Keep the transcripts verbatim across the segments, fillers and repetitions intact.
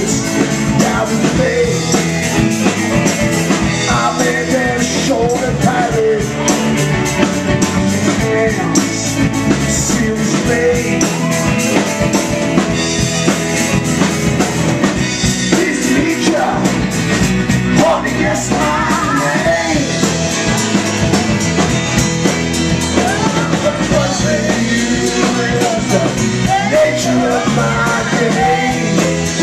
kiss down in the face. I made that shoulder padded hands seal his face. Pleased to meet ya, hard to guess my name. But what's with you is the nature of my game.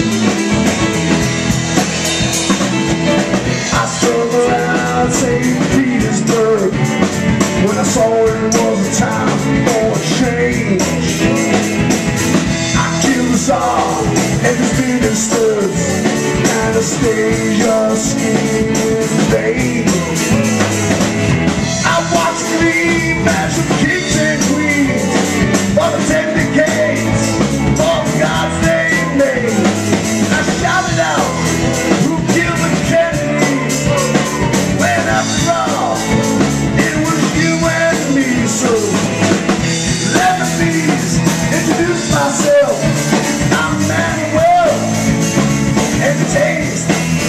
I strung around Saint Petersburg when I saw it was a time for a change. I killed the Tsar and his ministers, Anastasia scheme in vain. I watched me match with kings and queens for the ten decades of God's name made. I shouted out, who killed the Kennedys? When after all, it was you and me. So let me please introduce myself. I'm Manuel and the taste.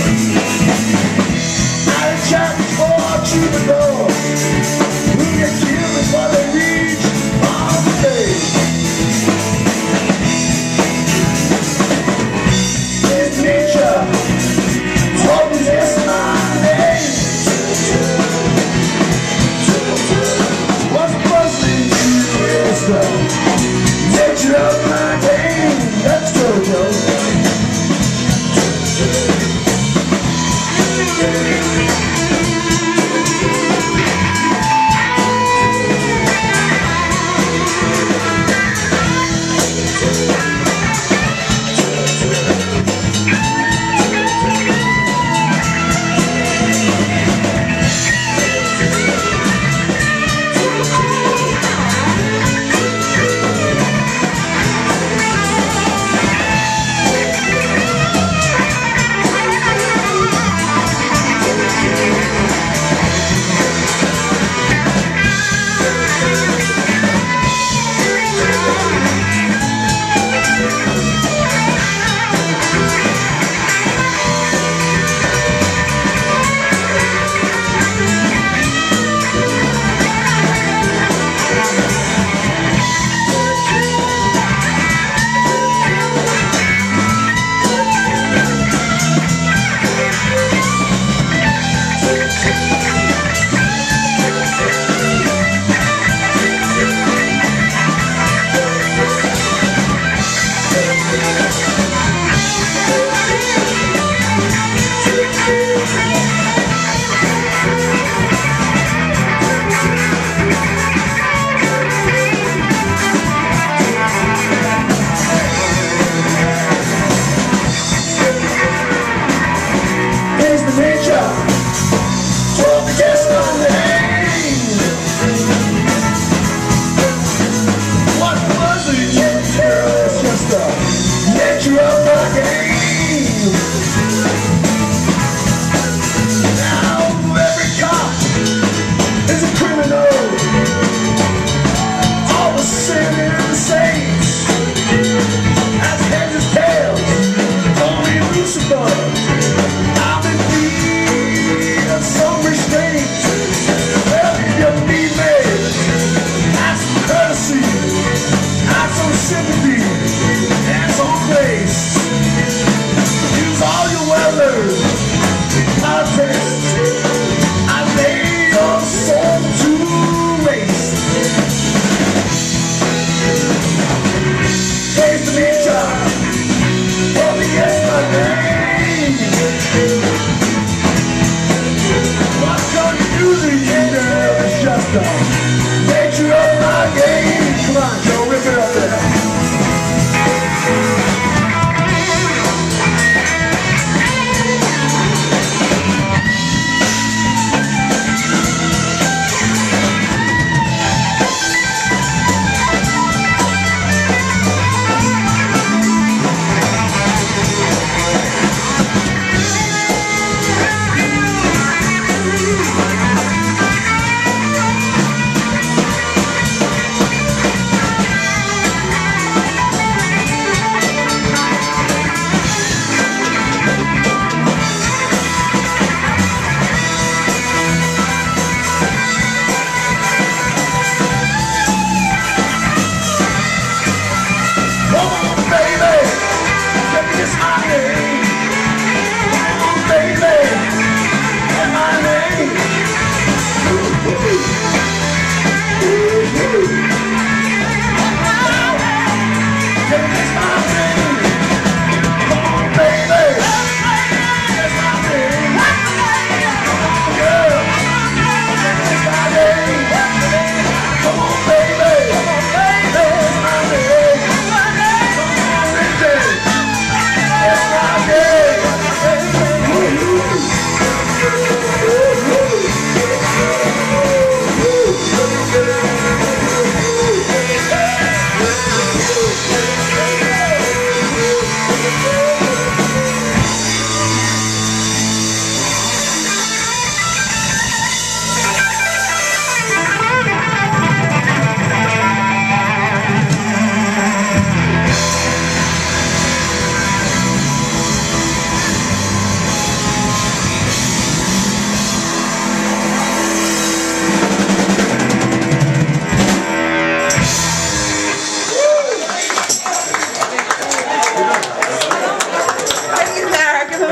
I chat for troubadours who get killed before they reach on the stage. It's nature, told me yes my name. What's puzzling you is the nature of my game. Let's go, Joe. Sympathy and some grace. Use all your weather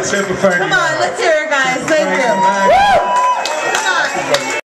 Super Frankie. Come on, let's hear it, guys. Thank you.